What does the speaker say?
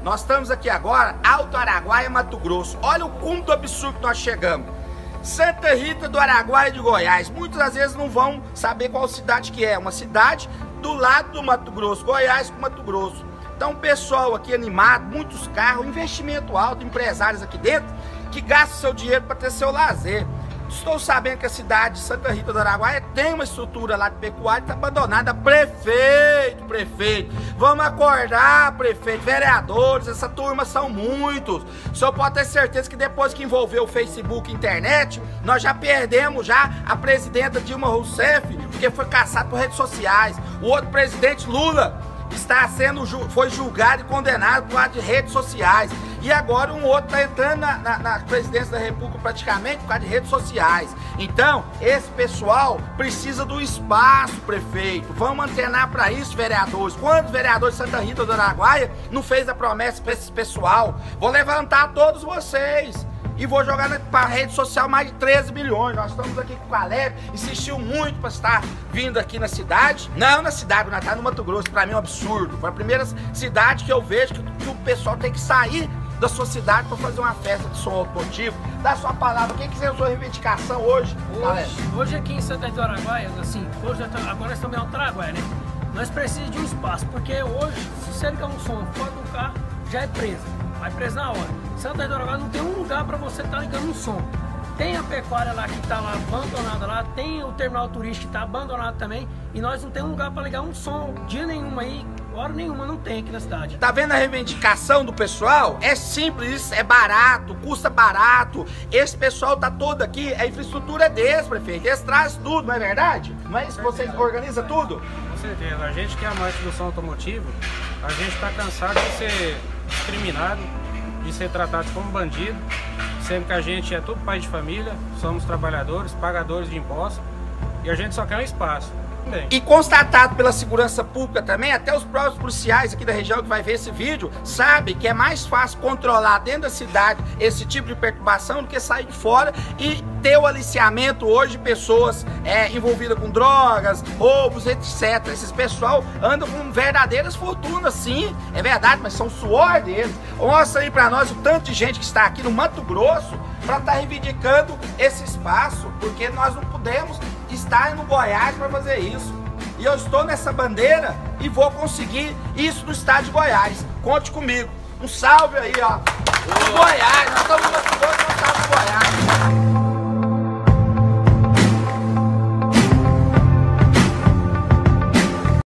Nós estamos aqui agora, Alto Araguaia, Mato Grosso. Olha o cúmulo absurdo que nós chegamos. Santa Rita do Araguaia de Goiás. Muitas às vezes não vão saber qual cidade que é. Uma cidade do lado do Mato Grosso, Goiás com Mato Grosso. Então, pessoal aqui animado, muitos carros, investimento alto, empresários aqui dentro que gastam seu dinheiro para ter seu lazer. Estou sabendo que a cidade de Santa Rita do Araguaia tem uma estrutura lá de pecuária que está abandonada. Prefeito, vamos acordar, prefeito, vereadores, essa turma são muitos. O senhor pode ter certeza que depois que envolveu o Facebook e internet, nós já perdemos já a presidenta Dilma Rousseff, porque foi caçada por redes sociais. O outro presidente, Lula, foi julgado e condenado por causa de redes sociais. E agora um outro está entrando na presidência da República praticamente por causa de redes sociais. Então, esse pessoal precisa do espaço, prefeito. Vamos antenar para isso, vereadores. Quantos vereadores de Santa Rita do Araguaia não fez a promessa para esse pessoal? Vou levantar todos vocês e vou jogar para a rede social mais de 13 milhões. Nós estamos aqui com o Caleb, insistiu muito para estar vindo aqui na cidade. Não na cidade, nós estamos no Mato Grosso. Para mim é um absurdo. Foi a primeira cidade que eu vejo que o pessoal tem que sair da sua cidade para fazer uma festa de som automotivo. Dá sua palavra, quem quiser a sua reivindicação hoje? Hoje aqui em Santa Rita do Araguaia, assim, agora nós estamos em Alto Araguaia, né? Nós precisamos de um espaço, porque hoje, se você ligar um som fora do carro, já é preso. Vai preso na hora. Santa Rita do Araguaia não tem um lugar para você estar ligando um som. Tem a pecuária lá que está lá abandonada lá, tem o terminal turístico que está abandonado também, e nós não temos um lugar para ligar um som dia nenhum aí, hora nenhuma não tem aqui na cidade. Tá vendo a reivindicação do pessoal? É simples, é barato, custa barato. Esse pessoal tá todo aqui, a infraestrutura é deles, prefeito. Eles trazem tudo, não é verdade? Não é isso que vocês organizam tudo? Com certeza. A gente que é amante do som automotivo, a gente tá cansado de ser discriminado, de ser tratado como bandido, sendo que a gente é tudo pai de família, somos trabalhadores, pagadores de impostos, e a gente só quer um espaço. Bem. E constatado pela segurança pública também, até os próprios policiais aqui da região que vai ver esse vídeo, sabem que é mais fácil controlar dentro da cidade esse tipo de perturbação do que sair de fora e ter o aliciamento hoje de pessoas envolvidas com drogas, roubos, etc. Esses pessoal andam com verdadeiras fortunas, sim, é verdade, mas são o suor deles. Mostra aí pra nós o tanto de gente que está aqui no Mato Grosso para estar reivindicando esse espaço, porque nós não podemos estar no Goiás para fazer isso. E eu estou nessa bandeira e vou conseguir isso no estado de Goiás. Conte comigo. Um salve aí, ó. Goiás, nós estamos no Mato Grosso, nós estamos no Goiás.